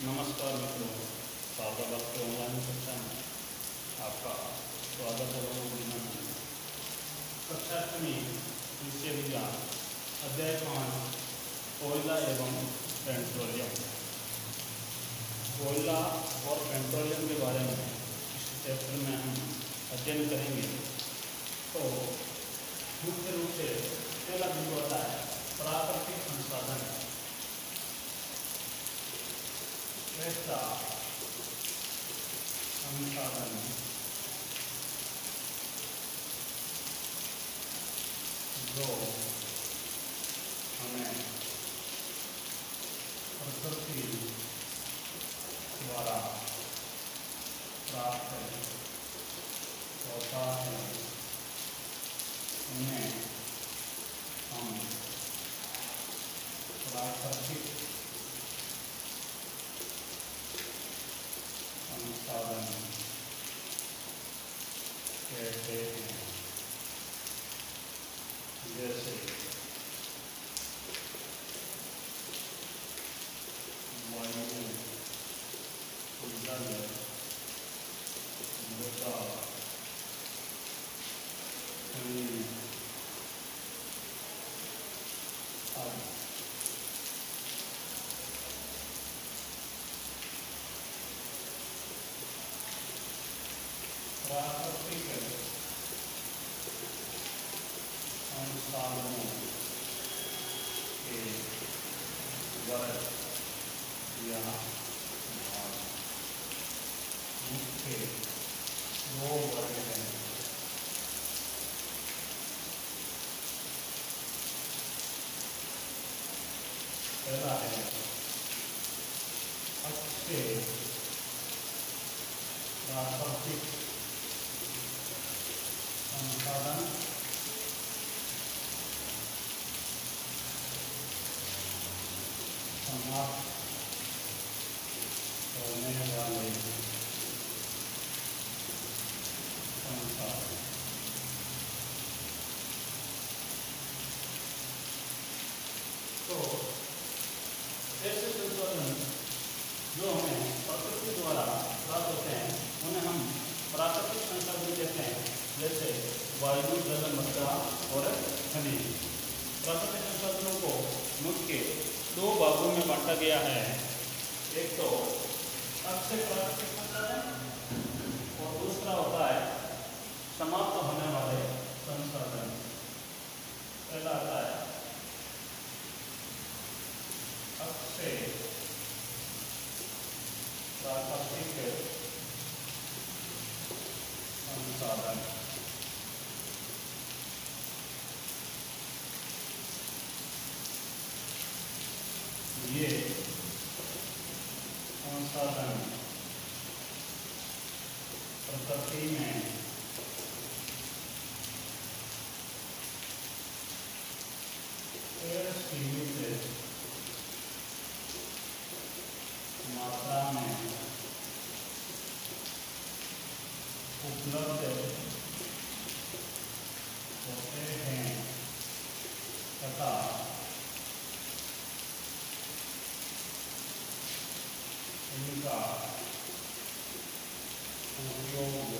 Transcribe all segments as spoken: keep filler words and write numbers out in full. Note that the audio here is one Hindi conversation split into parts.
नमस्कार मित्रों, शारदा बाग के ऑनलाइन कक्षा में आपका स्वागत है। अभिनंदन। कक्षा आठवीं विषय विज्ञान अध्याय पाँच कोयला एवं पेट्रोलियम। कोयला और पेट्रोलियम के बारे में इस चैप्टर में हम अध्ययन करेंगे। तो मुख्य रूप से पहला बिंदु होता है प्राकृतिक संसाधन। ऐसा संसाधन जो हमें प्रकृति द्वारा प्राप्त होता है, उन्हें हम प्राकृतिक संसाधन कहते हैं। जैसे वायु, जल, मृदा, खनिज आदि। प्राकृतिक संसाधनों के वर्ग या भाग मुख्य दो वर्ग हैं। पहला है अक्षय प्राकृतिक संसाधन, समाप्त होने वाले संसाधन। तो ऐसे संसाधन जो हमें प्रकृति द्वारा प्राप्त होते हैं उन्हें हम प्राकृतिक संसाधन कहते हैं। जैसे वायु, जल, मृदा और खनिज। प्राकृतिक संसाधनों को मुख्य दो भागों में बांटा गया है। एक तो अक्षय प्राकृतिक संसाधन और दूसरा होता है समाप्त होने वाले संसाधन। पहला आता है अक्षय प्राकृतिक संसाधन। ये संसाधन प्रकृति में सीमित मात्रा में उपलब्ध होते हैं तथा इनका उपयोग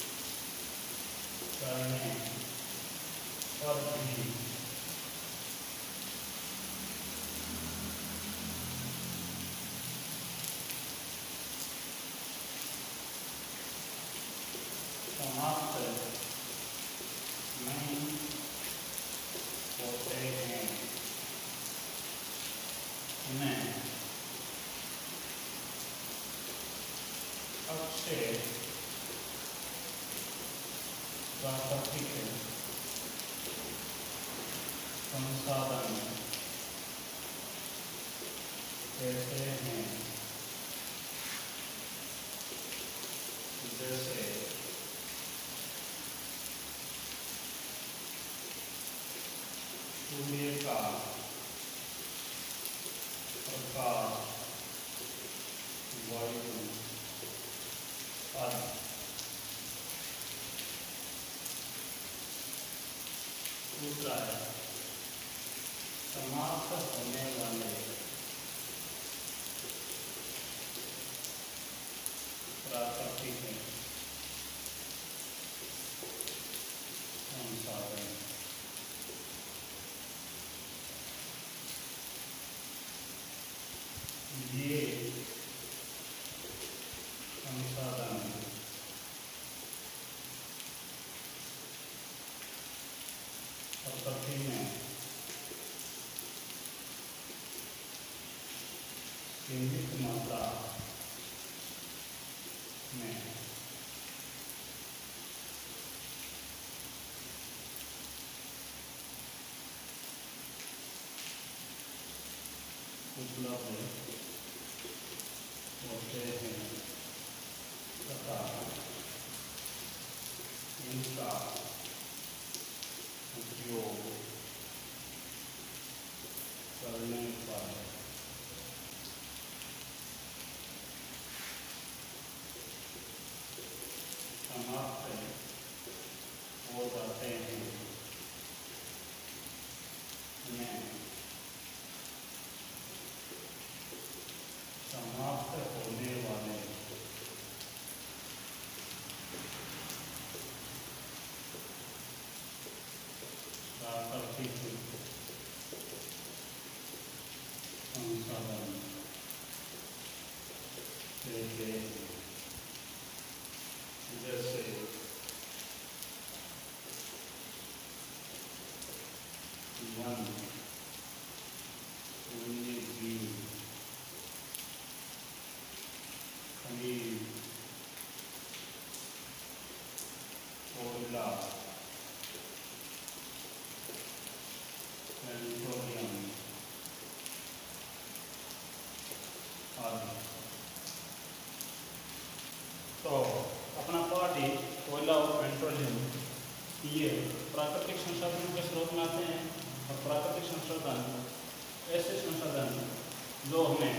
करने पर भी समाप्त नहीं होते हैं। उन्हें अक्षय प्राकृतिक संसाधन कहते हैं। जैसे सूर्य का प्रकाश, वायु आदि। दूसरा है समाप्त होने वाले ये संसाधन प्रकृति में सीमित मात्रा में उपलब्ध होते हैं तथा इनका उपयोग करने पर समाप्त हो जाते हैं। उन्हें समाप्त होने वाले प्राकृतिक संसाधन कहते हैं। जैसे वन, वन्य जीव, खनिज, कोयला, पेट्रोलियम आदि। तो अपना पार्टी कोयला और पेट्रोलियम ये प्राकृतिक संसाधनों के स्रोत में आते हैं। और प्राकृतिक संसाधन ऐसे संसाधन जो हमें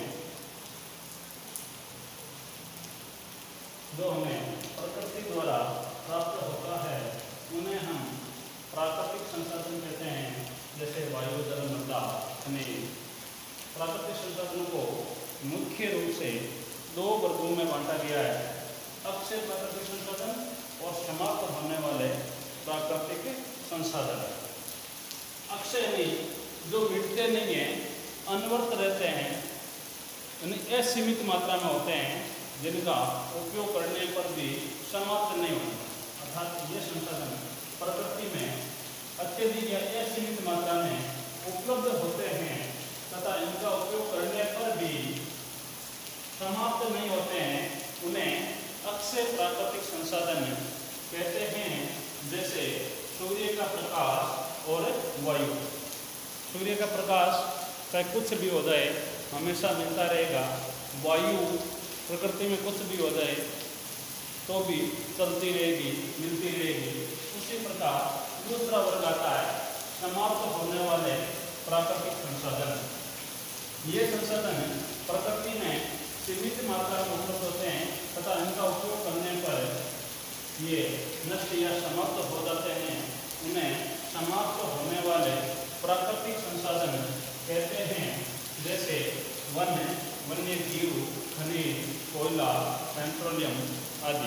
जो हमें प्रकृति द्वारा प्राप्त होता है उन्हें हम प्राकृतिक संसाधन कहते हैं। जैसे वायु, जल, मृदा, खनिज। प्राकृतिक संसाधनों को मुख्य रूप से दो वर्गों में बांटा गया है: अक्षय प्राकृतिक संसाधन और समाप्त होने वाले प्राकृतिक संसाधन। अक्षय नहीं, जो मिटते नहीं हैं, अनवर्त रहते हैं, असीमित मात्रा में होते हैं, जिनका उपयोग करने पर भी समाप्त नहीं होता। अर्थात ये संसाधन प्रकृति में अत्यधिक या असीमित मात्रा में उपलब्ध होते हैं तथा इनका उपयोग करने पर भी समाप्त नहीं होते हैं। उन्हें अक्षय प्राकृतिक संसाधन कहते हैं। जैसे सूर्य का प्रकाश और वायु। सूर्य का प्रकाश चाहे कुछ भी हो जाए हमेशा मिलता रहेगा। वायु प्रकृति में कुछ भी हो जाए तो भी चलती रहेगी, मिलती रहेगी। उसी प्रकार दूसरा वर्ग आता है समाप्त होने वाले प्राकृतिक संसाधन। ये संसाधन प्रकृति में सीमित मात्रा में उपलब्ध होते हैं तथा इनका उपयोग करने पर ये नष्ट या समाप्त हो जाते हैं। उन्हें समाप्त होने वाले प्राकृतिक संसाधन कहते हैं। जैसे वन, वन्य जीव, खनिज, कोयला, पेट्रोलियम आदि।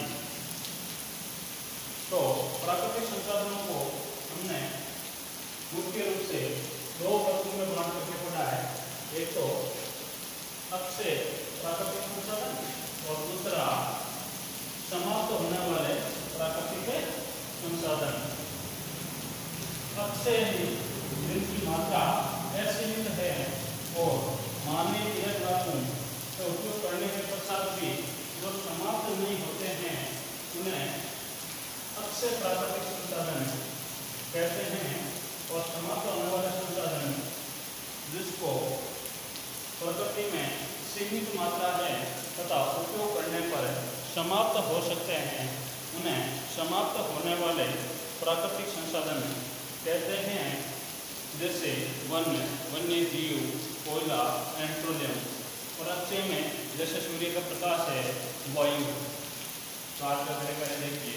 तो प्राकृतिक संसाधनों को हमने मुख्य रूप से दो वर्गों में बांट करके पढ़ा है। एक तो अक्षय प्राकृतिक संसाधन और दूसरा समाप्त होने वाले प्राकृतिक संसाधन। अक्षय जिनकी मात्रा असीमित है और मानवीय क्रियाकलापों का उपयोग करने के पश्चात भी जो समाप्त नहीं होते हैं उन्हें अक्षय प्राकृतिक संसाधन कहते हैं। और समाप्त होने वाले संसाधन जिसको प्रकृति में सीमित मात्रा है तथा उपयोग करने पर समाप्त हो सकते हैं उन्हें समाप्त होने वाले प्राकृतिक संसाधन कहते हैं। जैसे वन, वन्य जीव, कोयला, पेट्रोलियम। और अक्षय में जैसे सूर्य का प्रकाश है, वायु। काट कर देखिए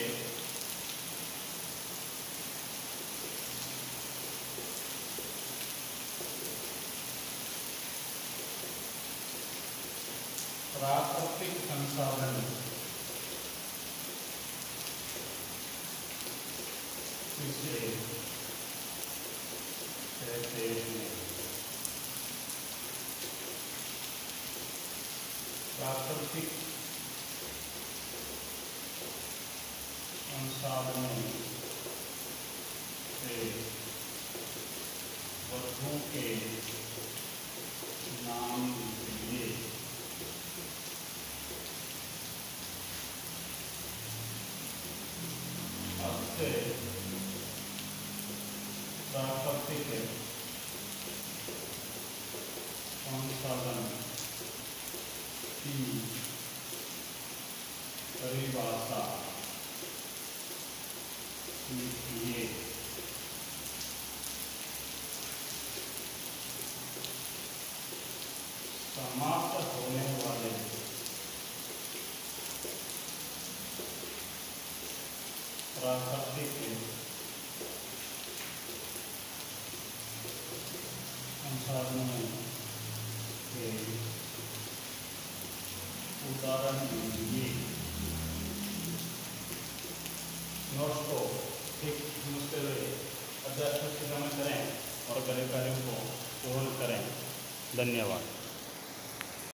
प्राकृतिक संसाधन इसे कहते हैं। प्राकृतिक संसाधनों से वस्तुओं के नाम लिए अक्षय प्राकृतिक संसाधन की परिभाषा कीजिए। समाप्त होने वाले प्राकृतिक संसाधनों के उदाहरण दीजिए। नोट्स को ठीक समझते हुए अभ्यास से करें और गणित कार्यों को पूर्ण करें। धन्यवाद।